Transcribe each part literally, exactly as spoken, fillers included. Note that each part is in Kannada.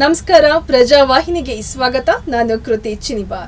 ನಮಸ್ಕಾರ, ಪ್ರಜಾವಾಹಿನಿಗೆ ಸ್ವಾಗತ. ನಾನು ಕೃತಿ ಚಿನಿಬಾರ್.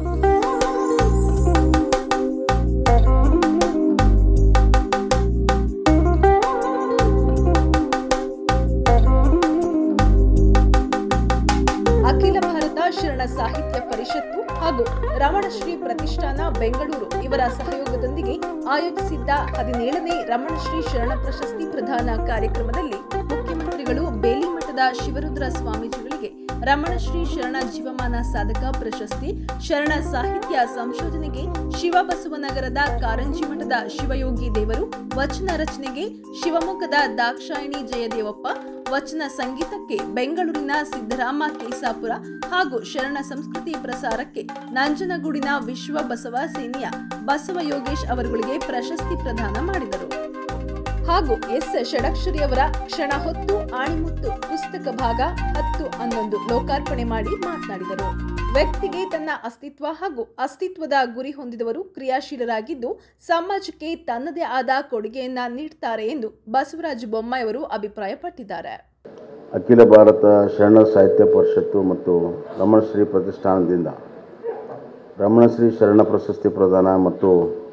ಅಖಿಲ ಭಾರತ ಶರಣ ಸಾಹಿತ್ಯ ಪರಿಷತ್ತು ಹಾಗೂ ರಮಣಶ್ರೀ ಪ್ರತಿಷ್ಠಾನ ಬೆಂಗಳೂರು ಇವರ ಸಹಯೋಗದೊಂದಿಗೆ ಆಯೋಜಿಸಿದ್ದ ಹದಿನೇಳನೇ ರಮಣಶ್ರೀ ಶರಣ ಪ್ರಶಸ್ತಿ ಪ್ರದಾನ ಕಾರ್ಯಕ್ರಮದಲ್ಲಿ ಮುಖ್ಯಮಂತ್ರಿಗಳು ಬೇಲಿಮಠದ ಶಿವರುದ್ರ ಸ್ವಾಮೀಜಿಗಳಿಗೆ ರಮಣಶ್ರೀ ಶರಣ ಜೀವಮಾನ ಸಾಧಕ ಪ್ರಶಸ್ತಿ, ಶರಣ ಸಾಹಿತ್ಯ ಸಂಶೋಧನೆಗೆ ಶಿವಬಸವನಗರದ ಕಾರಂಜಿ ಮಠದ ಶಿವಯೋಗಿ ದೇವರು, ವಚನ ರಚನೆಗೆ ಶಿವಮೊಗ್ಗದ ದಾಕ್ಷಾಯಿಣಿ ಜಯದೇವಪ್ಪ, ವಚನ ಸಂಗೀತಕ್ಕೆ ಬೆಂಗಳೂರಿನ ಸಿದ್ದರಾಮ ಕೇಸಾಪುರ ಹಾಗೂ ಶರಣ ಸಂಸ್ಕೃತಿ ಪ್ರಸಾರಕ್ಕೆ ನಂಜನಗೂಡಿನ ವಿಶ್ವ ಬಸವ ಸೇನೆಯ ಬಸವ ಯೋಗೇಶ್ ಅವರುಗಳಿಗೆ ಪ್ರಶಸ್ತಿ ಪ್ರದಾನ ಮಾಡಿದರು. ಹಾಗೂ ಎಸ್ ಷಡಕ್ಷರಿಯವರ ಕ್ಷಣ ಹೊತ್ತು ಆಣಿಮುತ್ತು ಪುಸ್ತಕ ಭಾಗ ಹತ್ತು ಹನ್ನೊಂದು ಲೋಕಾರ್ಪಣೆ ಮಾಡಿ ಮಾತನಾಡಿದರು. ವ್ಯಕ್ತಿಗೆ ತನ್ನ ಅಸ್ತಿತ್ವ ಹಾಗೂ ಅಸ್ತಿತ್ವದ ಗುರಿ ಹೊಂದಿದವರು ಕ್ರಿಯಾಶೀಲರಾಗಿದ್ದು ಸಮಾಜಕ್ಕೆ ತನ್ನದೇ ಆದ ಕೊಡುಗೆಯನ್ನ ನೀಡುತ್ತಾರೆ ಎಂದು ಬಸವರಾಜ ಬೊಮ್ಮಾಯಿ ಅವರು ಅಭಿಪ್ರಾಯಪಟ್ಟಿದ್ದಾರೆ. ಅಖಿಲ ಭಾರತ ಶರಣ ಸಾಹಿತ್ಯ ಪರಿಷತ್ತು ಮತ್ತು ರಮಣಶ್ರೀ ಪ್ರತಿಷ್ಠಾನದಿಂದ ರಮಣಶ್ರೀ ಶರಣ ಪ್ರಶಸ್ತಿ ಪ್ರದಾನ ಮತ್ತು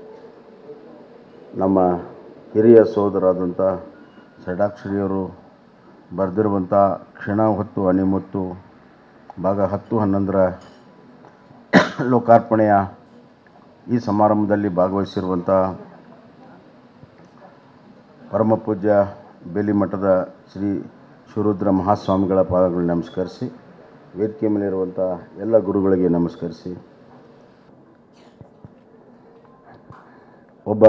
ನಮ್ಮ ಹಿರಿಯ ಸಹೋದರಾದಂಥ ಷಡಾಕ್ಷರಿಯವರು ಬರೆದಿರುವಂಥ ಕ್ಷಣ ಹೊತ್ತು ಅಣಿಮುತ್ತು ಭಾಗ ಹತ್ತು ಹನ್ನೊಂದರ ಲೋಕಾರ್ಪಣೆಯ ಈ ಸಮಾರಂಭದಲ್ಲಿ ಭಾಗವಹಿಸಿರುವಂಥ ಪರಮಪೂಜ್ಯ ಬೇಲಿಮಠದ ಶ್ರೀ ಶಿವರುದ್ರ ಮಹಾಸ್ವಾಮಿಗಳ ಪಾದಗಳನ್ನು ನಮಸ್ಕರಿಸಿ, ವೇದಿಕೆ ಮೇಲಿರುವಂಥ ಎಲ್ಲ ಗುರುಗಳಿಗೆ ನಮಸ್ಕರಿಸಿ, ಒಬ್ಬ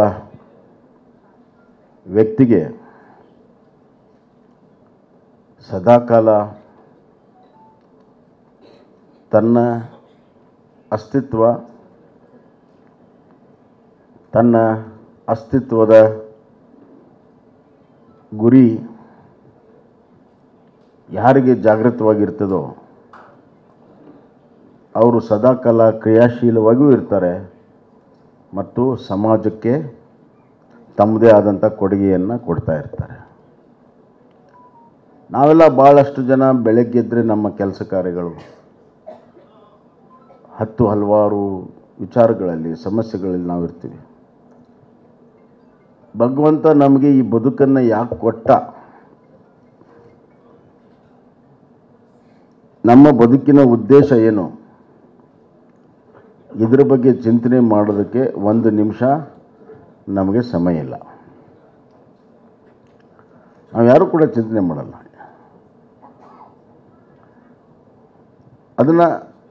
ವ್ಯಕ್ತಿಗೆ ಸದಾಕಾಲ ತನ್ನ ಅಸ್ತಿತ್ವ ತನ್ನ ಅಸ್ತಿತ್ವದ ಗುರಿ ಯಾರಿಗೆ ಜಾಗೃತವಾಗಿರ್ತದೋ ಅವರು ಸದಾಕಾಲ ಕ್ರಿಯಾಶೀಲವಾಗಿಯೂ ಇರ್ತಾರೆ ಮತ್ತು ಸಮಾಜಕ್ಕೆ ತಮ್ಮದೇ ಆದಂಥ ಕೊಡುಗೆಯನ್ನು ಕೊಡ್ತಾ ಇರ್ತಾರೆ. ನಾವೆಲ್ಲ ಭಾಳಷ್ಟು ಜನ ಬೆಳಗ್ಗೆ ಎದ್ದರೆ ನಮ್ಮ ಕೆಲಸ ಕಾರ್ಯಗಳು ಹತ್ತು ಹಲವಾರು ವಿಚಾರಗಳಲ್ಲಿ ಸಮಸ್ಯೆಗಳಲ್ಲಿ ನಾವು ಇರ್ತೀವಿ. ಭಗವಂತ ನಮಗೆ ಈ ಬದುಕನ್ನು ಯಾಕೆ ಕೊಟ್ಟ, ನಮ್ಮ ಬದುಕಿನ ಉದ್ದೇಶ ಏನು, ಇದರ ಬಗ್ಗೆ ಚಿಂತನೆ ಮಾಡೋದಕ್ಕೆ ಒಂದು ನಿಮಿಷ ನಮಗೆ ಸಮಯ ಇಲ್ಲ. ನಾವು ಯಾರೂ ಕೂಡ ಚಿಂತನೆ ಮಾಡಲ್ಲ. ಅದನ್ನು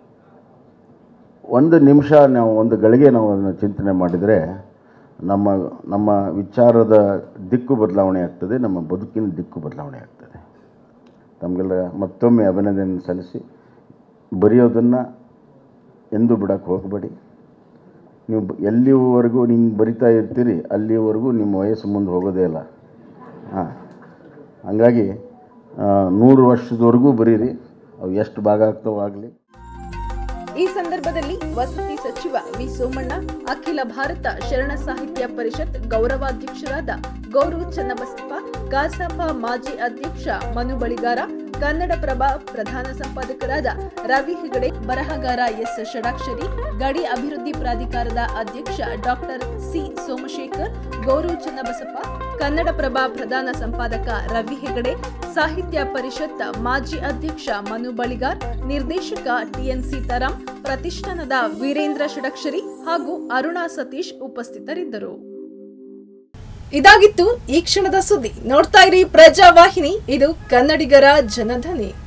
ಒಂದು ನಿಮಿಷ ನಾವು ಒಂದು ಗಳಿಗೆ ನಾವು ಅದನ್ನು ಚಿಂತನೆ ಮಾಡಿದರೆ ನಮ್ಮ ನಮ್ಮ ವಿಚಾರದ ದಿಕ್ಕು ಬದಲಾವಣೆ ಆಗ್ತದೆ, ನಮ್ಮ ಬದುಕಿನ ದಿಕ್ಕು ಬದಲಾವಣೆ ಆಗ್ತದೆ. ತಮಗೆಲ್ಲ ಮತ್ತೊಮ್ಮೆ ಅಭಿನಂದನೆ ಸಲ್ಲಿಸಿ, ಬರೆಯೋದನ್ನು ಎಂದೂ ಬಿಡೋಕ್ಕೆ ಹೋಗಬೇಡಿ. ನೀವು ಎಲ್ಲಿವರೆಗೂ ನೀವು ಬರಿತಾ ಇರ್ತೀರಿ ಅಲ್ಲಿವರೆಗೂ ನಿಮ್ಮ ವಯಸ್ಸು ಮುಂದೆ ಹೋಗೋದೇ ಇಲ್ಲ. ಹಾಂ, ಹಾಗಾಗಿ ನೂರು ವರ್ಷದವರೆಗೂ ಬರೀರಿ, ಅವು ಎಷ್ಟು ಭಾಗ ಆಗ್ತಾವೋ ಆಗಲಿ. ಈ ಸಂದರ್ಭದಲ್ಲಿ ವಸತಿ ಸಚಿವ ವಿ ಸೋಮಣ್ಣ, ಅಖಿಲ ಭಾರತ ಶರಣ ಸಾಹಿತ್ಯ ಪರಿಷತ್ ಗೌರವಾಧ್ಯಕ್ಷರಾದ ಗೌರವ್ ಚನ್ನಬಸಪ್ಪ, ಕಸಾಪ ಮಾಜಿ ಅಧ್ಯಕ್ಷ ಮನು ಬಳಿಗಾರ, ಕನ್ನಡಪ್ರಭ ಪ್ರಧಾನ ಸಂಪಾದಕರಾದ ರವಿ ಹೆಗಡೆ, ಬರಹಗಾರ ಎಸ್ ಷಡಾಕ್ಷರಿ, ಗಡಿ ಅಭಿವೃದ್ಧಿ ಪ್ರಾಧಿಕಾರದ ಅಧ್ಯಕ್ಷ ಡಾಕ್ಟರ್ ಸಿ ಸೋಮಶೇಖರ್, ಗೌರವ್ ಚನ್ನಬಸಪ್ಪ, ಕನ್ನಡಪ್ರಭ ಪ್ರಧಾನ ಸಂಪಾದಕ ರವಿ ಹೆಗಡೆ, ಸಾಹಿತ್ಯ ಪರಿಷತ್ ಮಾಜಿ ಅಧ್ಯಕ್ಷ ಮನು ಬಳಿಗಾರ್, ನಿರ್ದೇಶಕ ಟಿಎನ್ ಸೀತಾರಾಮ್, ಪ್ರತಿಷ್ಠಾನದ ವೀರೇಂದ್ರ ಷಡಕ್ಷರಿ ಹಾಗೂ ಅರುಣಾ ಸತೀಶ್ ಉಪಸ್ಥಿತರಿದ್ದರು. ಇದಾಗಿತ್ತು ಈ ಕ್ಷಣದ ಸುದ್ದಿ. ನೋಡ್ತಾ ಇರಿ ಪ್ರಜಾವಾಹಿನಿ, ಇದು ಕನ್ನಡಿಗರ ಜನಧ್ವನಿ.